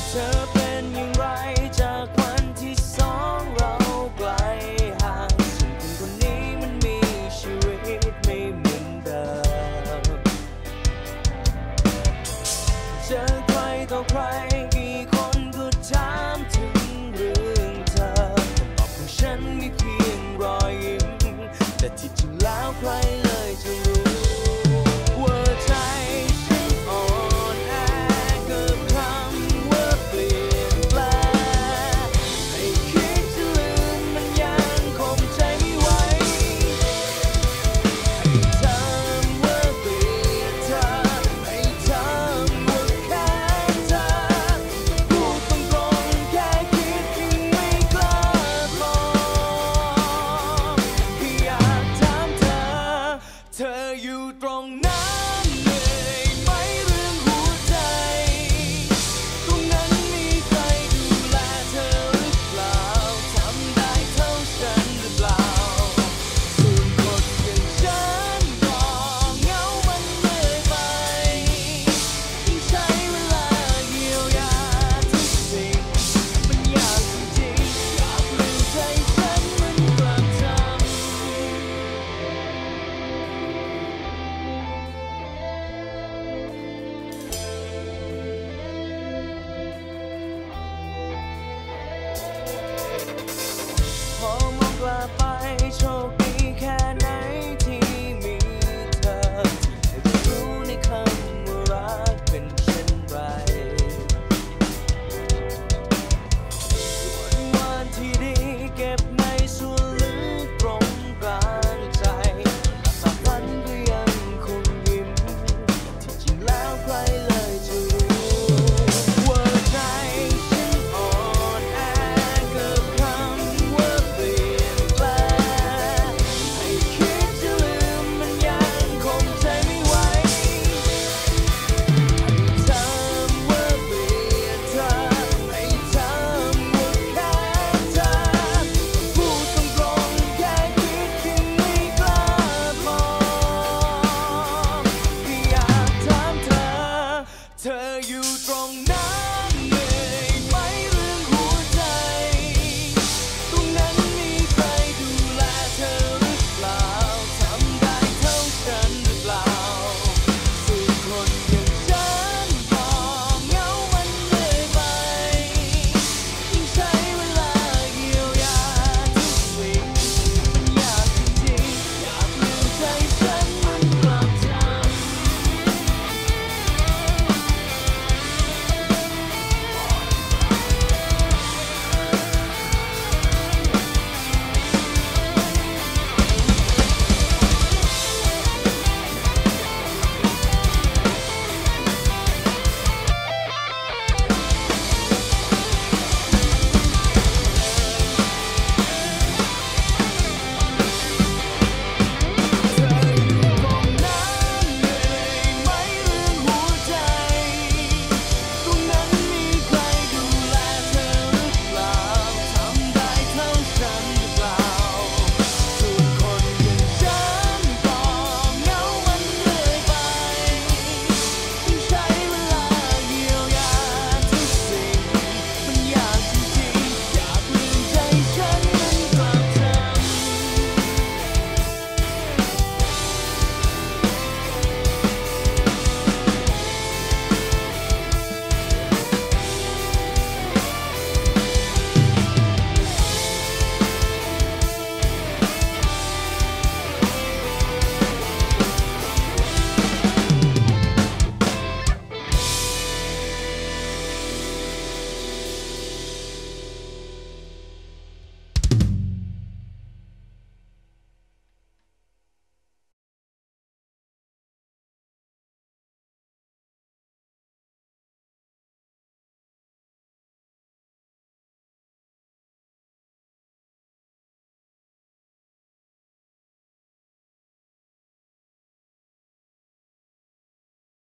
เธอเป็นอย่างไรจากวันที่สองเราไกลห่างฉันคนนี้มันมีชีวิตไม่เหมือนเดิมเจอใครต่อใครกี่คนก็ถามถึงเรื่องเธอคำตอบของฉันมีเพียงรอยยิ้มแต่ที่จริงแล้วใครเลยจะรู้ว่าใจฉันอ่อนแอกับคำว่าเปลี่ยนแปลงให้คิดจะลืมมันยังคงใจไม่ไหวให้ทำว่าเกลียดเธอให้ทำว่าแค้นเธอพูดตรงๆแค่คิดยังไม่กล้ามองพี่อยากถามเธออยู่ตรงนั้นเหนื่อยไหมเรื่องหัวใจตรงนั้นมีใครดูแลเธอหรือเปล่าทำได้เท่าฉันหรือเปล่าส่วนคนอย่างฉันก็เหงามันเหนื่อยไปต้องใช้เวลาเยียวยาทุกสิ่งมันยากจริงๆอยากลืมใจฉันมันกลับทำพอมองกลับไปโชคดีแค่ไหนที่มีเธอที่ได้รู้ในคำว่ารักเป็นเช่นไรวันที่ดีเก็บในส่วนลึกตรงกลางใจหลับฝันก็ยังคงยิ้มที่จริงแล้วใครเลยจะรู้ว่าใจฉันอ่อนแอกับคำว่าเปลี่ยนแปลงให้คิดจะลืมมันยังคงใจไม่ไหวให้ทำว่าเปลี่ยนเธอให้ทำว่าแค้นเธอพูดตรงๆแค่คิดยังไม่กล้ามองพี่อยากถามเธออยู่ตรงนั้น